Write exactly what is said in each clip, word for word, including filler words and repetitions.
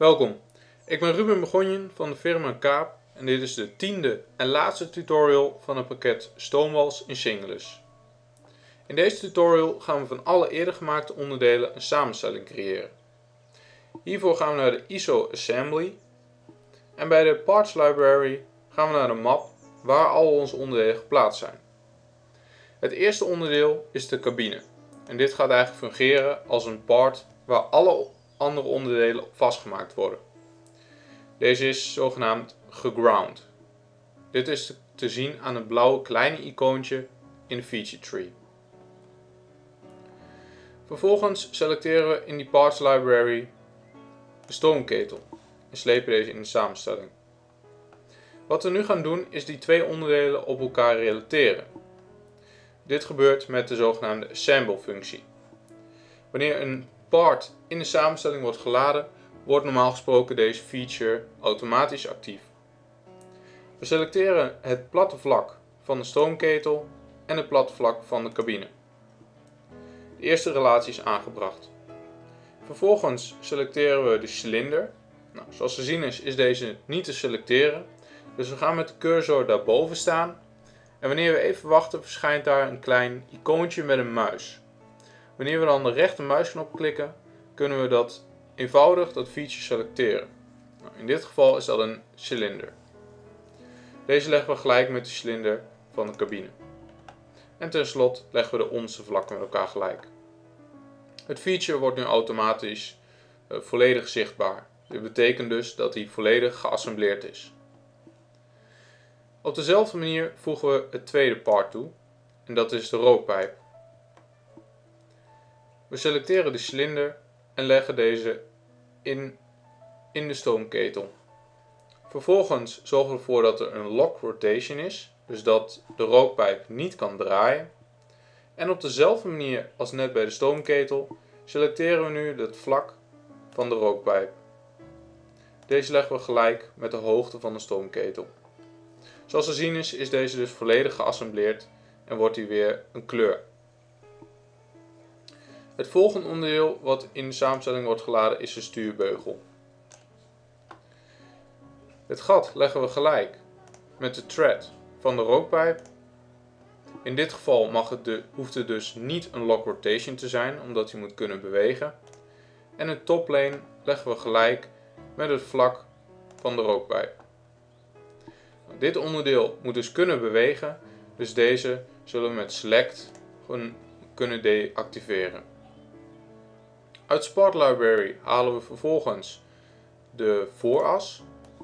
Welkom, ik ben Ruben Begonjen van de firma Kaap en dit is de tiende en laatste tutorial van het pakket Stoomwals in Shingless. In deze tutorial gaan we van alle eerder gemaakte onderdelen een samenstelling creëren. Hiervoor gaan we naar de I S O Assembly en bij de Parts Library gaan we naar de map waar al onze onderdelen geplaatst zijn. Het eerste onderdeel is de cabine en dit gaat eigenlijk fungeren als een part waar alle andere onderdelen op vastgemaakt worden. Deze is zogenaamd geground. Dit is te zien aan het blauwe kleine icoontje in de feature tree. Vervolgens selecteren we in die parts library de stoomketel en slepen deze in de samenstelling. Wat we nu gaan doen is die twee onderdelen op elkaar relateren. Dit gebeurt met de zogenaamde assemble functie. Wanneer een part in de samenstelling wordt geladen, wordt normaal gesproken deze feature automatisch actief. We selecteren het platte vlak van de stoomketel en het platte vlak van de cabine. De eerste relatie is aangebracht. Vervolgens selecteren we de cilinder. Nou, zoals te zien is, is deze niet te selecteren. Dus we gaan met de cursor daarboven staan. En wanneer we even wachten, verschijnt daar een klein icoontje met een muis. Wanneer we dan de rechter muisknop klikken, kunnen we dat eenvoudig dat feature selecteren. Nou, in dit geval is dat een cilinder. Deze leggen we gelijk met de cilinder van de cabine. En tenslotte leggen we de onderste vlakken met elkaar gelijk. Het feature wordt nu automatisch uh, volledig zichtbaar. Dit betekent dus dat hij volledig geassembleerd is. Op dezelfde manier voegen we het tweede part toe en dat is de rookpijp. We selecteren de cilinder en leggen deze in, in de stoomketel. Vervolgens zorgen we ervoor dat er een lock rotation is, dus dat de rookpijp niet kan draaien. En op dezelfde manier als net bij de stoomketel selecteren we nu het vlak van de rookpijp. Deze leggen we gelijk met de hoogte van de stoomketel. Zoals te zien is, is deze dus volledig geassembleerd en wordt hij weer een kleur. Het volgende onderdeel wat in de samenstelling wordt geladen is de stuurbeugel. Het gat leggen we gelijk met de thread van de rookpijp. In dit geval mag het de, hoeft het dus niet een lock rotation te zijn, omdat hij moet kunnen bewegen. En het toplane leggen we gelijk met het vlak van de rookpijp. Dit onderdeel moet dus kunnen bewegen, dus deze zullen we met select gewoon kunnen deactiveren. Uit Spot Library halen we vervolgens de vooras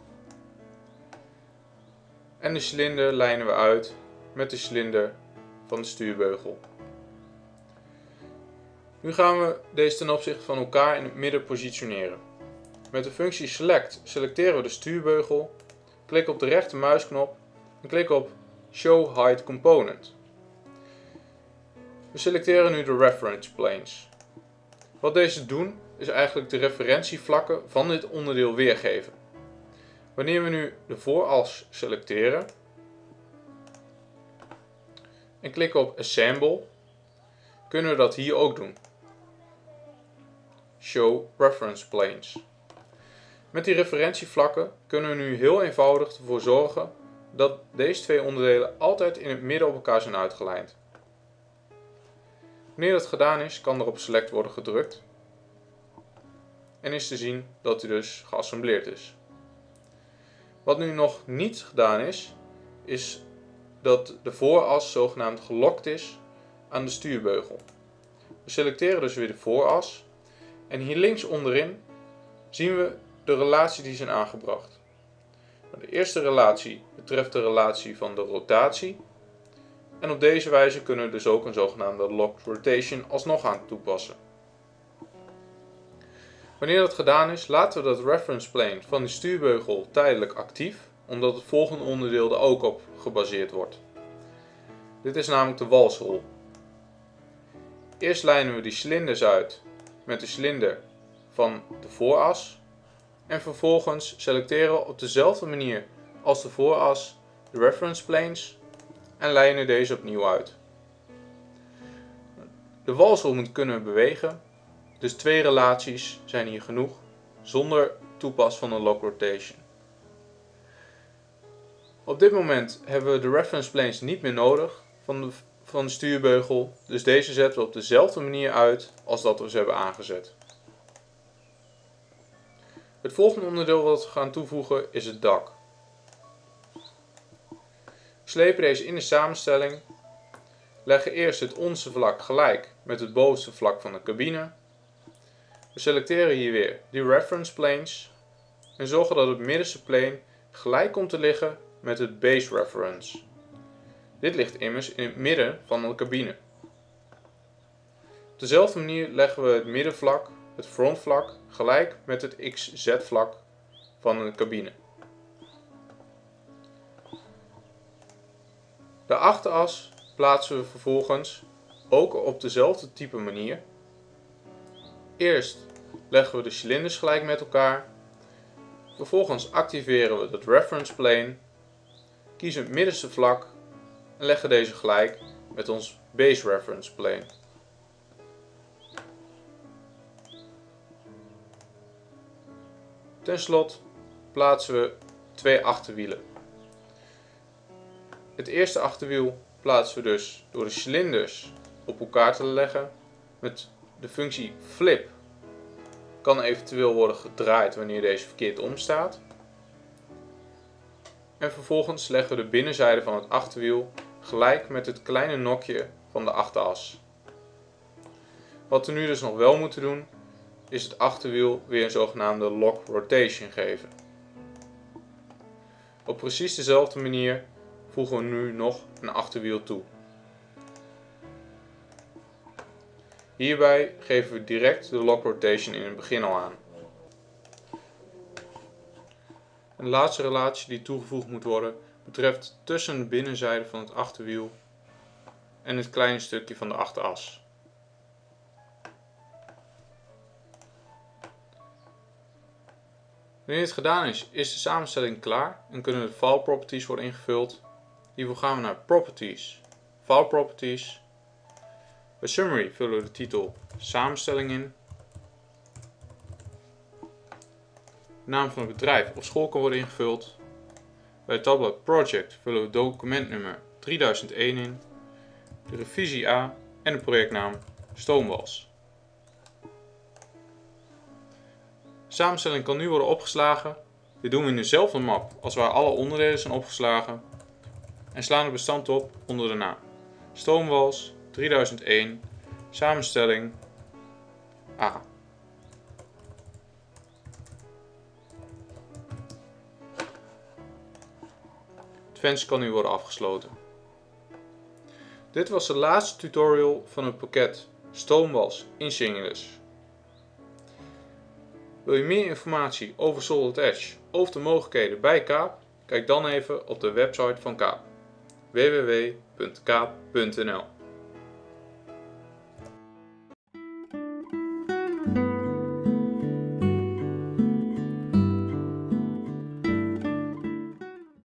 en de cilinder lijnen we uit met de cilinder van de stuurbeugel. Nu gaan we deze ten opzichte van elkaar in het midden positioneren. Met de functie select selecteren we de stuurbeugel, klik op de rechter muisknop en klik op Show Height Component. We selecteren nu de reference planes. Wat deze doen is eigenlijk de referentievlakken van dit onderdeel weergeven. Wanneer we nu de vooras selecteren en klikken op Assemble, kunnen we dat hier ook doen. Show Reference Planes. Met die referentievlakken kunnen we nu heel eenvoudig ervoor zorgen dat deze twee onderdelen altijd in het midden op elkaar zijn uitgelijnd. Wanneer dat gedaan is, kan er op Select worden gedrukt en is te zien dat hij dus geassembleerd is. Wat nu nog niet gedaan is, is dat de vooras zogenaamd gelokt is aan de stuurbeugel. We selecteren dus weer de vooras en hier links onderin zien we de relatie die zijn aangebracht. De eerste relatie betreft de relatie van de rotatie en op deze wijze kunnen we dus ook een zogenaamde lock rotation alsnog aan toepassen. Wanneer dat gedaan is, laten we dat reference plane van de stuurbeugel tijdelijk actief, omdat het volgende onderdeel er ook op gebaseerd wordt. Dit is namelijk de walsrol. Eerst lijnen we die cilinders uit met de cilinder van de vooras en vervolgens selecteren we op dezelfde manier als de vooras de reference planes en lijnen deze opnieuw uit. De walsrol moet kunnen bewegen, dus twee relaties zijn hier genoeg zonder toepast van de lock rotation. Op dit moment hebben we de reference planes niet meer nodig van de, van de stuurbeugel, dus deze zetten we op dezelfde manier uit als dat we ze hebben aangezet. Het volgende onderdeel wat we gaan toevoegen is het dak. We slepen deze in de samenstelling, leggen eerst het onderste vlak gelijk met het bovenste vlak van de cabine. We selecteren hier weer die reference planes en zorgen dat het middenste plane gelijk komt te liggen met het base reference. Dit ligt immers in het midden van de cabine. Op dezelfde manier leggen we het middenvlak, het frontvlak, gelijk met het X Z vlak van de cabine. De achteras plaatsen we vervolgens ook op dezelfde type manier. Eerst leggen we de cilinders gelijk met elkaar. Vervolgens activeren we het reference plane, kiezen het middenste vlak en leggen deze gelijk met ons base reference plane. Ten slotte plaatsen we twee achterwielen. Het eerste achterwiel plaatsen we dus door de cilinders op elkaar te leggen met de functie flip. Kan eventueel worden gedraaid wanneer deze verkeerd omstaat. En vervolgens leggen we de binnenzijde van het achterwiel gelijk met het kleine nokje van de achteras. Wat we nu dus nog wel moeten doen, is het achterwiel weer een zogenaamde lock rotation geven. Op precies dezelfde manier voegen we nu nog een achterwiel toe. Hierbij geven we direct de lock rotation in het begin al aan. Een laatste relatie die toegevoegd moet worden betreft tussen de binnenzijde van het achterwiel en het kleine stukje van de achteras. Wanneer het gedaan is, is de samenstelling klaar en kunnen de file properties worden ingevuld. Hiervoor gaan we naar Properties, File Properties. Bij Summary vullen we de titel Samenstelling in. De naam van het bedrijf of school kan worden ingevuld. Bij het tabblad Project vullen we documentnummer drieduizend één in, de revisie A en de projectnaam Stoomwals. De samenstelling kan nu worden opgeslagen. Dit doen we in dezelfde map als waar alle onderdelen zijn opgeslagen en slaan het bestand op onder de naam Stoomwals drieduizend één samenstelling A. Het venster kan nu worden afgesloten. Dit was de laatste tutorial van het pakket Stoomwals in Singulus. Wil je meer informatie over Solid Edge of de mogelijkheden bij Kaap? Kijk dan even op de website van Kaap, w w w punt kaap punt n l.